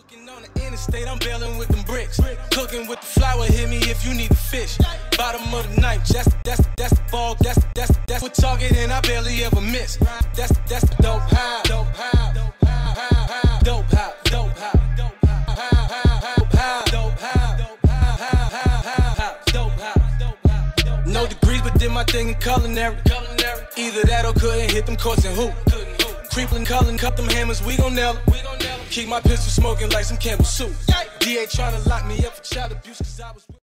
Working on the interstate, I'm bailing with them bricks. Cooking with the flour, hit me if you need the fish. Bottom of the ninth, that's the ball, that's what target, and I barely ever miss. That's the dope how, dope how, dope how, dope how, dope how, dope how, dope how. No degrees, but did my thing in culinary. Either that or couldn't hit them courts and hoop. Creepin' cullin', cut them hammers, we gon' nail it. Keep my pistol smoking like some Campbell soup. DA tryna lock me up for child abuse, cause I was